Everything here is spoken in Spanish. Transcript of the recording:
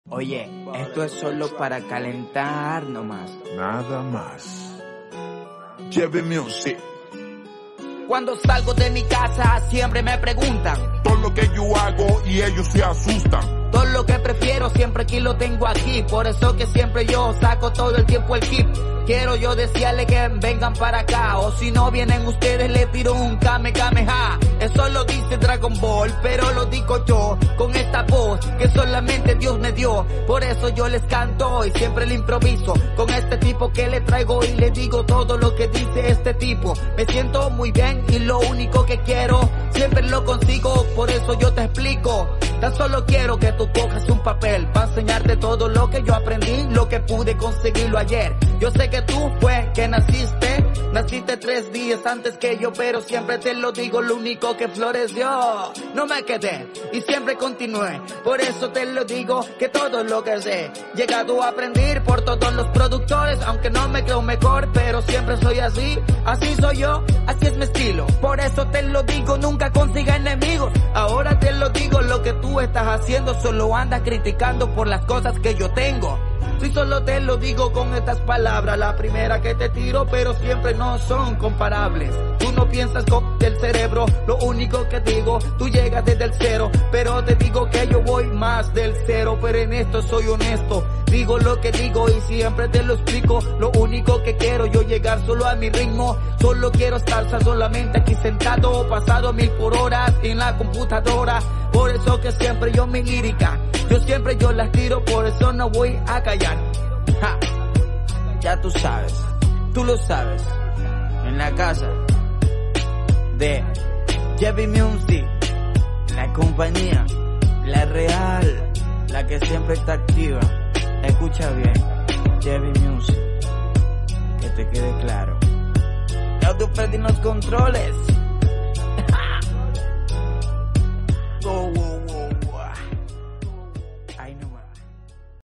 Oye, esto es solo para calentar nomás. Nada más. Jebby Music. Cuando salgo de mi casa siempre me preguntan Todo lo que yo hago y ellos se asustan. todo lo que prefiero, siempre aquí lo tengo aquí. Por eso que siempre yo saco todo el tiempo el kit. Quiero yo decirle que vengan para acá, o si no vienen ustedes le tiro un Kamehameha. Eso lo dice Dragon Ball, pero lo digo yo con esta voz que solamente Dios me dio. Por eso yo les canto y siempre le improviso con este tipo que le traigo y le digo todo lo que dice este tipo. Me siento muy bien y lo único que quiero siempre lo consigo, por eso yo te explico. Tan solo quiero que tú cojas un papel para enseñarte todo lo que yo aprendí, lo que pude conseguirlo ayer. Yo sé que tú fue que naciste 3 días antes que yo, pero siempre te lo digo, lo único que floreció. No me quedé y siempre continué, por eso te lo digo que todo lo que sé, llegado a aprender por todos los productores, aunque no me creo mejor, pero siempre soy así, así soy yo, así es mi estilo. Por eso te lo digo, nunca consiga enemigos. Ahora te lo digo, lo que tú estás haciendo solo andas criticando por las cosas que yo tengo. Si solo te lo digo con estas palabras, la primera que te tiro, pero siempre no son comparables. Tú no piensas con el cerebro, lo único que digo, tú llegas desde el cero, pero te digo que yo voy más del cero, pero en esto soy honesto. Digo lo que digo y siempre te lo explico, lo único que quiero yo llegar solo a mi ritmo, solo quiero estar solamente aquí sentado, pasado 1000 por hora en la computadora. Por eso que siempre yo mi lírica, yo las tiro, por eso no voy a callar. Ja. Ya tú sabes, tú lo sabes, en la casa de Jebby Music, la compañía, la real, la que siempre está activa. Escucha bien, Jebby Music, que te quede claro. Yo te perdí los controles.